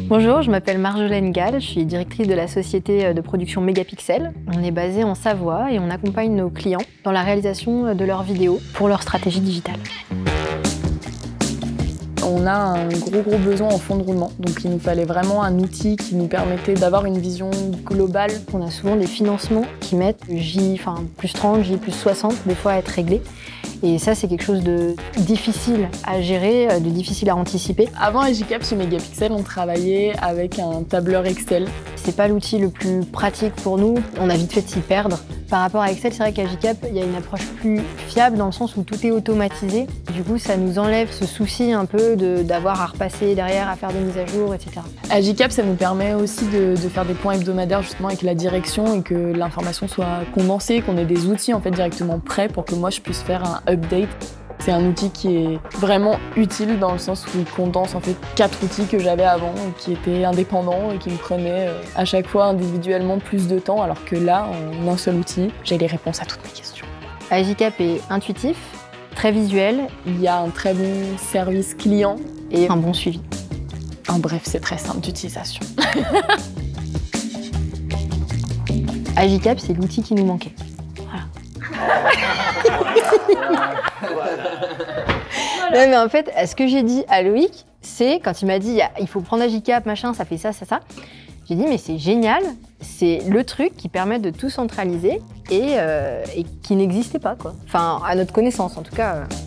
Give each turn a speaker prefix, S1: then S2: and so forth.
S1: Bonjour, je m'appelle Marjolaine Gall, je suis directrice de la société de production Megapixel. On est basé en Savoie et on accompagne nos clients dans la réalisation de leurs vidéos pour leur stratégie digitale.
S2: On a un gros besoin en fond de roulement, donc il nous fallait vraiment un outil qui nous permettait d'avoir une vision globale.
S1: On a souvent des financements qui mettent plus 30, plus 60 des fois à être réglés. Et ça, c'est quelque chose de difficile à gérer, de difficile à anticiper.
S2: Avant Agicap, chez Megapixel, on travaillait avec un tableur Excel.
S1: C'est pas l'outil le plus pratique pour nous, on a vite fait de s'y perdre. Par rapport à Excel, c'est vrai qu'Agicap, il y a une approche plus fiable dans le sens où tout est automatisé. Du coup, ça nous enlève ce souci un peu d'avoir à repasser derrière, à faire des mises à jour, etc.
S2: Agicap, ça nous permet aussi de faire des points hebdomadaires justement avec la direction et que l'information soit condensée, qu'on ait des outils en fait directement prêts pour que moi je puisse faire un update. C'est un outil qui est vraiment utile dans le sens où il condense en fait 4 outils que j'avais avant et qui étaient indépendants et qui me prenaient à chaque fois individuellement plus de temps, alors que là, en un seul outil, j'ai les réponses à toutes mes questions.
S1: Agicap est intuitif, très visuel.
S2: Il y a un très bon service client
S1: et un bon suivi.
S2: En bref, c'est très simple d'utilisation.
S1: Agicap, c'est l'outil qui nous manquait. Voilà. Non, mais en fait, ce que j'ai dit à Loïc, c'est quand il m'a dit il faut prendre Agicap, machin, ça fait ça, ça. J'ai dit mais c'est génial, c'est le truc qui permet de tout centraliser et qui n'existait pas, quoi. Enfin, à notre connaissance en tout cas.